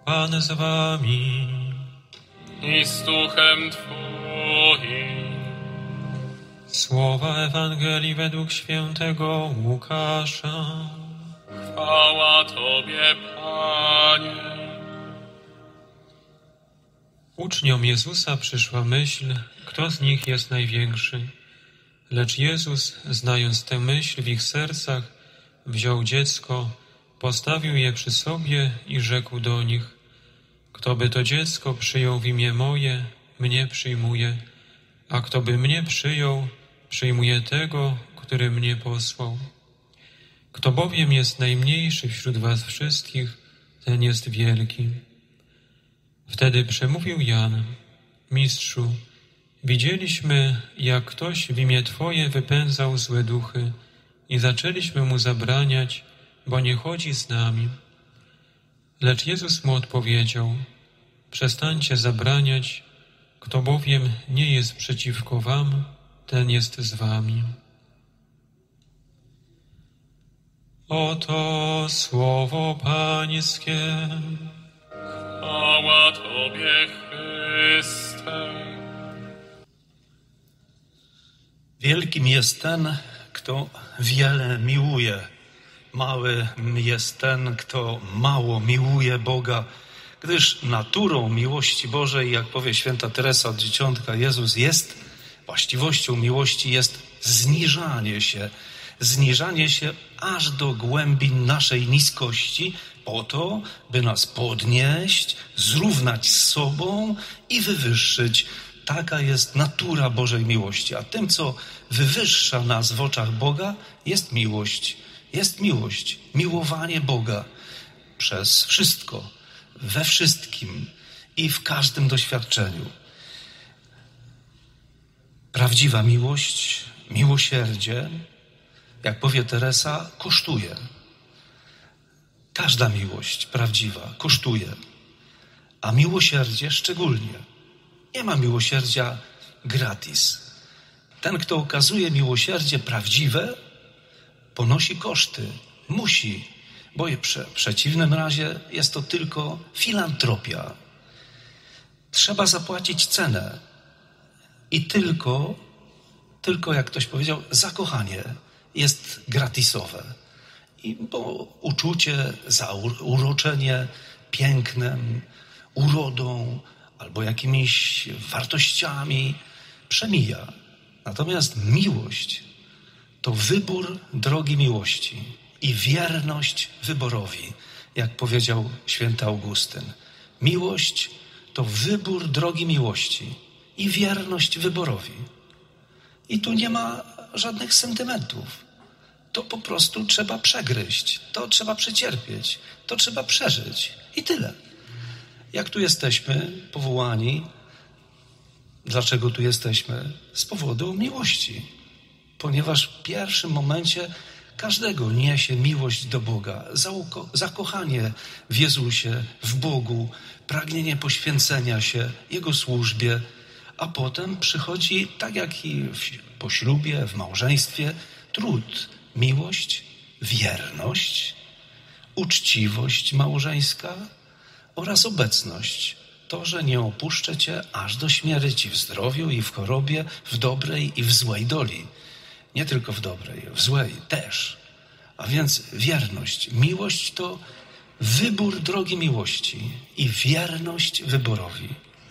Pan z wami. I z duchem Twoim. Słowa Ewangelii według świętego Łukasza. Chwała Tobie, Panie. Uczniom Jezusa przyszła myśl, kto z nich jest największy. Lecz Jezus, znając tę myśl w ich sercach, wziął dziecko, postawił je przy sobie i rzekł do nich: kto by to dziecko przyjął w imię moje, mnie przyjmuje, a kto by mnie przyjął, przyjmuje tego, który mnie posłał. Kto bowiem jest najmniejszy wśród was wszystkich, ten jest wielki. Wtedy przemówił Jan: Mistrzu, widzieliśmy, jak ktoś w imię Twoje wypędzał złe duchy i zaczęliśmy mu zabraniać, bo nie chodzi z nami. Lecz Jezus mu odpowiedział: przestańcie zabraniać, kto bowiem nie jest przeciwko wam, ten jest z wami. Oto słowo Pańskie. Chwała Tobie, Chryste. Wielkim jest ten, kto wiele miłuje. Mały jest ten, kto mało miłuje Boga, gdyż naturą miłości Bożej, jak powie święta Teresa od Dzieciątka, Jezus jest, właściwością miłości jest zniżanie się aż do głębin naszej niskości, po to, by nas podnieść, zrównać z sobą i wywyższyć. Taka jest natura Bożej miłości. A tym, co wywyższa nas w oczach Boga, jest miłość. Jest miłość, miłowanie Boga przez wszystko, we wszystkim i w każdym doświadczeniu. Prawdziwa miłość, miłosierdzie, jak powie Teresa, kosztuje. Każda miłość prawdziwa kosztuje, a miłosierdzie szczególnie. Nie ma miłosierdzia gratis. Ten, kto okazuje miłosierdzie prawdziwe, ponosi koszty, musi, bo w przeciwnym razie jest to tylko filantropia. Trzeba zapłacić cenę i tylko jak ktoś powiedział, zakochanie jest gratisowe. Bo uczucie, zauroczenie pięknem, urodą albo jakimiś wartościami przemija. Natomiast miłość to wybór drogi miłości i wierność wyborowi, jak powiedział święty Augustyn. Miłość to wybór drogi miłości i wierność wyborowi. I tu nie ma żadnych sentymentów. To po prostu trzeba przegryźć, to trzeba przecierpieć, to trzeba przeżyć i tyle. Jak tu jesteśmy powołani, dlaczego tu jesteśmy? Z powodu miłości. Ponieważ w pierwszym momencie każdego niesie miłość do Boga, zakochanie w Jezusie, w Bogu, pragnienie poświęcenia się Jego służbie, a potem przychodzi, tak jak i po ślubie, w małżeństwie, trud, miłość, wierność, uczciwość małżeńska oraz obecność. To, że nie opuszczę Cię aż do śmierci, w zdrowiu i w chorobie, w dobrej i w złej doli. Nie tylko w dobrej, w złej też. A więc wierność. Miłość to wybór drogi miłości i wierność wyborowi.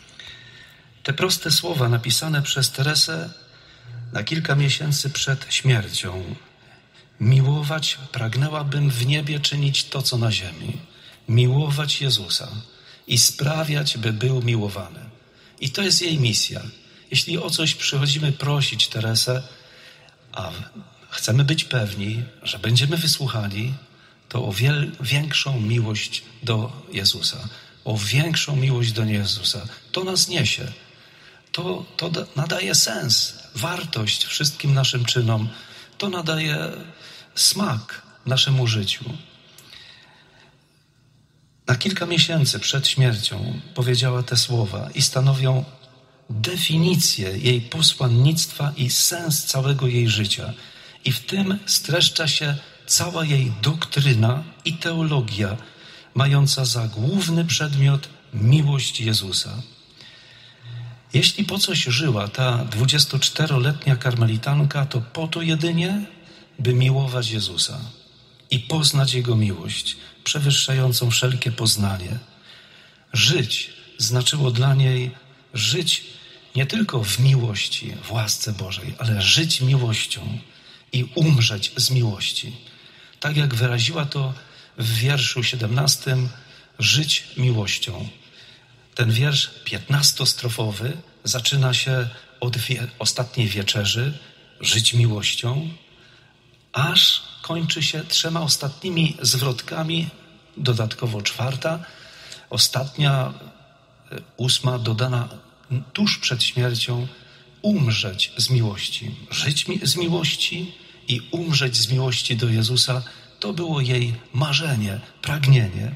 Te proste słowa napisane przez Teresę na kilka miesięcy przed śmiercią. Miłować pragnęłabym w niebie czynić to, co na ziemi. Miłować Jezusa i sprawiać, by był miłowany. I to jest jej misja. Jeśli o coś przychodzimy prosić Teresę, a chcemy być pewni, że będziemy wysłuchani, to o większą miłość do Jezusa. O większą miłość do Jezusa. To nas niesie. To nadaje sens, wartość wszystkim naszym czynom. To nadaje smak naszemu życiu. Na kilka miesięcy przed śmiercią powiedziała te słowa i stanowią definicję jej posłannictwa i sens całego jej życia. I w tym streszcza się cała jej doktryna i teologia, mająca za główny przedmiot miłość Jezusa. Jeśli po coś żyła ta 24-letnia karmelitanka, to po to jedynie, by miłować Jezusa i poznać Jego miłość, przewyższającą wszelkie poznanie. Żyć znaczyło dla niej żyć nie tylko w miłości, w łasce Bożej, ale żyć miłością i umrzeć z miłości. Tak jak wyraziła to w wierszu 17, żyć miłością. Ten wiersz 15-strofowy zaczyna się od ostatniej wieczerzy, żyć miłością, aż kończy się 3 ostatnimi zwrotkami, dodatkowo 4, ostatnia 8 dodana tuż przed śmiercią, umrzeć z miłości. Żyć z miłości i umrzeć z miłości do Jezusa, to było jej marzenie, pragnienie.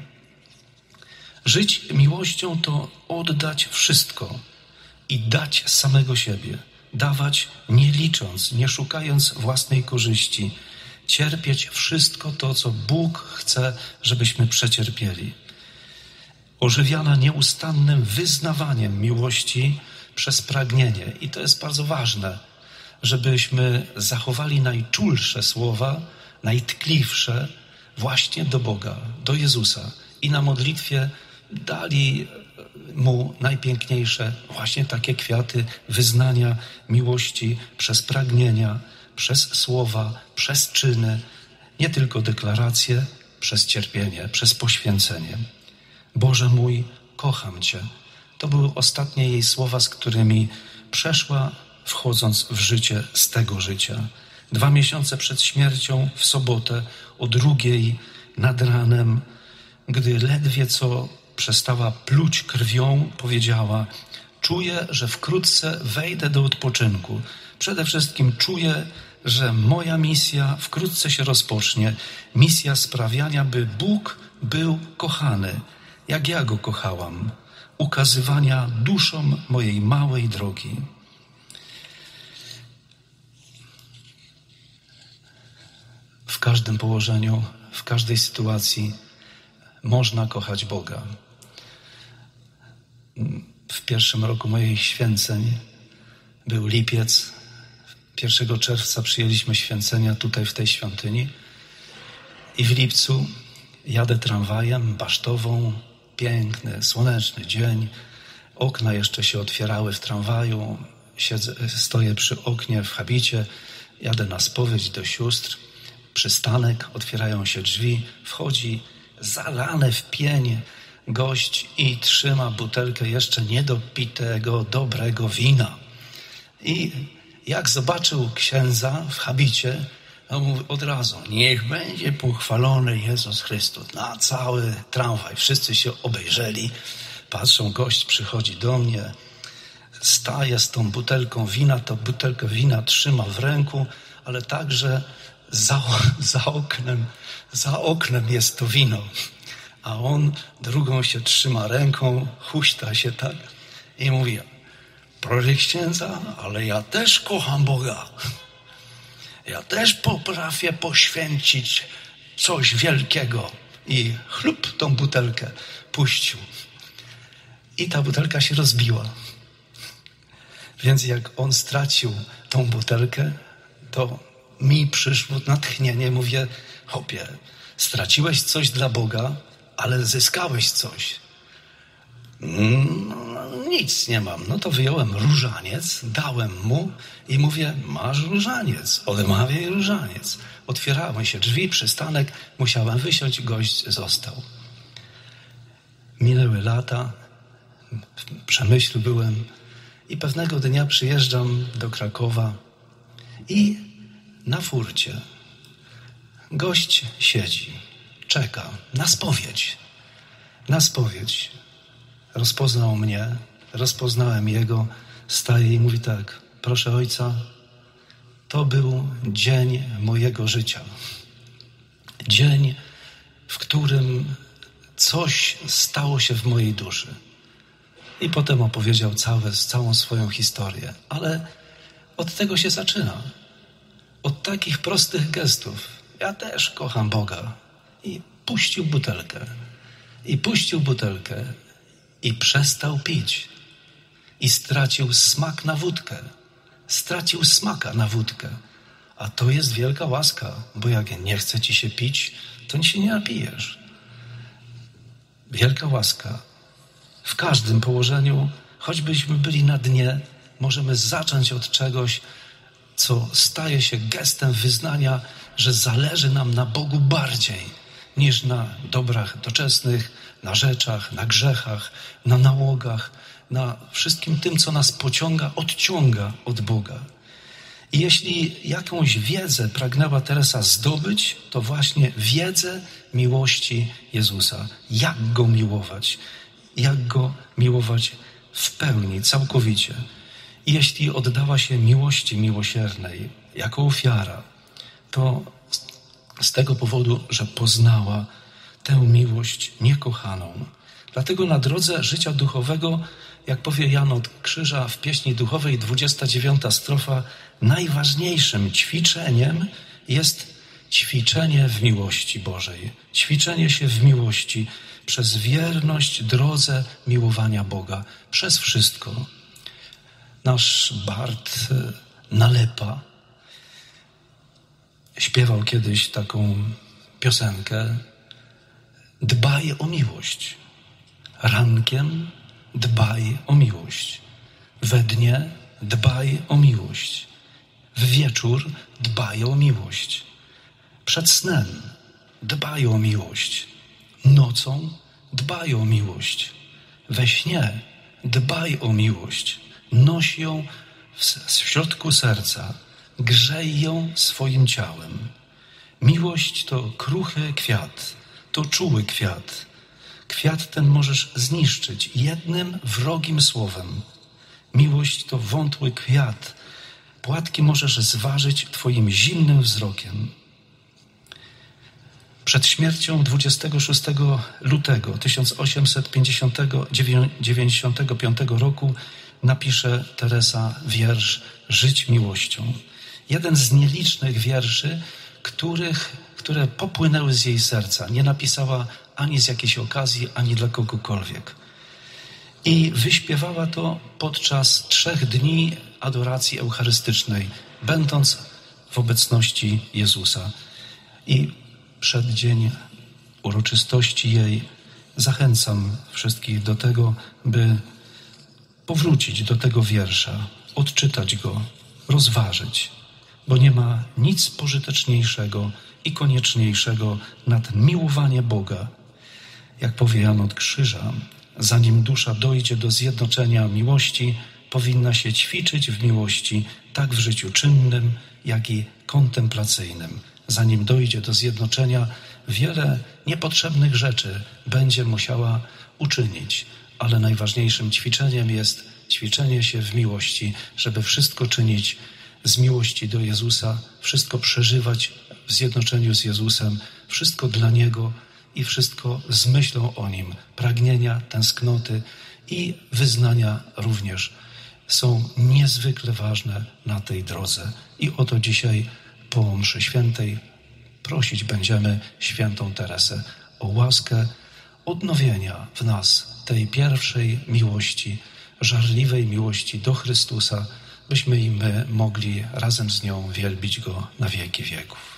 Żyć miłością to oddać wszystko i dać samego siebie. Dawać nie licząc, nie szukając własnej korzyści. Cierpieć wszystko to, co Bóg chce, żebyśmy przecierpieli. Ożywiana nieustannym wyznawaniem miłości przez pragnienie. I to jest bardzo ważne, żebyśmy zachowali najczulsze słowa, najtkliwsze właśnie do Boga, do Jezusa. I na modlitwie dali Mu najpiękniejsze właśnie takie kwiaty wyznania miłości przez pragnienia, przez słowa, przez czyny, nie tylko deklaracje, przez cierpienie, przez poświęcenie. Boże mój, kocham Cię. To były ostatnie jej słowa, z którymi przeszła, wchodząc w życie z tego życia. 2 miesiące przed śmiercią, w sobotę, o 2 nad ranem, gdy ledwie co przestała pluć krwią, powiedziała: czuję, że wkrótce wejdę do odpoczynku. Przede wszystkim czuję, że moja misja wkrótce się rozpocznie. Misja sprawiania, by Bóg był kochany, jak ja Go kochałam. Ukazywania duszom mojej małej drogi. W każdym położeniu, w każdej sytuacji można kochać Boga. W pierwszym roku moich święceń był lipiec. 1 czerwca przyjęliśmy święcenia tutaj w tej świątyni i w lipcu jadę tramwajem, Basztową, piękny, słoneczny dzień. Okna jeszcze się otwierały w tramwaju. Stoję przy oknie w habicie, jadę na spowiedź do sióstr. Przystanek, otwierają się drzwi, wchodzi zalany w pień gość i trzyma butelkę jeszcze niedopitego, dobrego wina. I jak zobaczył księdza w habicie, to mówi od razu: niech będzie pochwalony Jezus Chrystus. Na cały tramwaj wszyscy się obejrzeli. Patrzą, gość przychodzi do mnie, staje z tą butelką wina, tą butelkę wina trzyma w ręku, ale także za oknem jest to wino. A on drugą się trzyma ręką, huśta się tak i mówi: proszę księdza, ale ja też kocham Boga. Ja też potrafię poświęcić coś wielkiego. I chlup tą butelkę puścił. I ta butelka się rozbiła. Więc jak on stracił tą butelkę, to mi przyszło natchnienie. Mówię: chłopie, straciłeś coś dla Boga, ale zyskałeś coś. Nic nie mam. No to wyjąłem różaniec, dałem mu i mówię: masz różaniec, odmawiaj różaniec. Otwierały się drzwi, przystanek, musiałem wysiąść, gość został. Minęły lata, w Przemyślu byłem i pewnego dnia przyjeżdżam do Krakowa i na furcie gość siedzi, czeka na spowiedź. Na spowiedź. Rozpoznał mnie, rozpoznałem jego, staje i mówi tak: proszę ojca, to był dzień mojego życia. Dzień, w którym coś stało się w mojej duszy. I potem opowiedział całą swoją historię. Ale od tego się zaczyna. Od takich prostych gestów. Ja też kocham Boga. I puścił butelkę. I puścił butelkę i przestał pić. I stracił smak na wódkę. Stracił smaka na wódkę. A to jest wielka łaska, bo jak nie chce ci się pić, to się nie napijesz. Wielka łaska. W każdym położeniu, choćbyśmy byli na dnie, możemy zacząć od czegoś, co staje się gestem wyznania, że zależy nam na Bogu bardziej niż na dobrach doczesnych, na rzeczach, na grzechach, na nałogach, na wszystkim tym, co nas pociąga, odciąga od Boga. I jeśli jakąś wiedzę pragnęła Teresa zdobyć, to właśnie wiedzę miłości Jezusa. Jak Go miłować? Jak Go miłować w pełni, całkowicie? I jeśli oddała się miłości miłosiernej jako ofiara, to z tego powodu, że poznała tę miłość niekochaną. Dlatego na drodze życia duchowego, jak powie Jan od Krzyża w pieśni duchowej, 29 strofa, najważniejszym ćwiczeniem jest ćwiczenie w miłości Bożej. Ćwiczenie się w miłości przez wierność drodze miłowania Boga. Przez wszystko. Nasz Bart Nalepa śpiewał kiedyś taką piosenkę: dbaj o miłość. Rankiem dbaj o miłość. We dnie dbaj o miłość. W wieczór dbaj o miłość. Przed snem dbaj o miłość. Nocą dbaj o miłość. We śnie dbaj o miłość. Noś ją w środku serca. Grzej ją swoim ciałem. Miłość to kruchy kwiat, to czuły kwiat. Kwiat ten możesz zniszczyć jednym wrogim słowem. Miłość to wątły kwiat. Płatki możesz zważyć twoim zimnym wzrokiem. Przed śmiercią 26 lutego 1895 roku napisze Teresa wiersz Żyć miłością. Jeden z nielicznych wierszy, które popłynęły z jej serca. Nie napisała ani z jakiejś okazji, ani dla kogokolwiek. I wyśpiewała to podczas 3 dni adoracji eucharystycznej, będąc w obecności Jezusa. I przeddzień uroczystości jej zachęcam wszystkich do tego, by powrócić do tego wiersza, odczytać go, rozważyć, bo nie ma nic pożyteczniejszego i konieczniejszego nad miłowanie Boga. Jak powie Jan od Krzyża, zanim dusza dojdzie do zjednoczenia miłości, powinna się ćwiczyć w miłości tak w życiu czynnym, jak i kontemplacyjnym. Zanim dojdzie do zjednoczenia, wiele niepotrzebnych rzeczy będzie musiała uczynić, ale najważniejszym ćwiczeniem jest ćwiczenie się w miłości, żeby wszystko czynić z miłości do Jezusa, wszystko przeżywać w zjednoczeniu z Jezusem, wszystko dla Niego i wszystko z myślą o Nim. Pragnienia, tęsknoty i wyznania również są niezwykle ważne na tej drodze. I o to dzisiaj po mszy świętej prosić będziemy świętą Teresę o łaskę odnowienia w nas tej pierwszej miłości, żarliwej miłości do Chrystusa, byśmy i my mogli razem z nią wielbić Go na wieki wieków.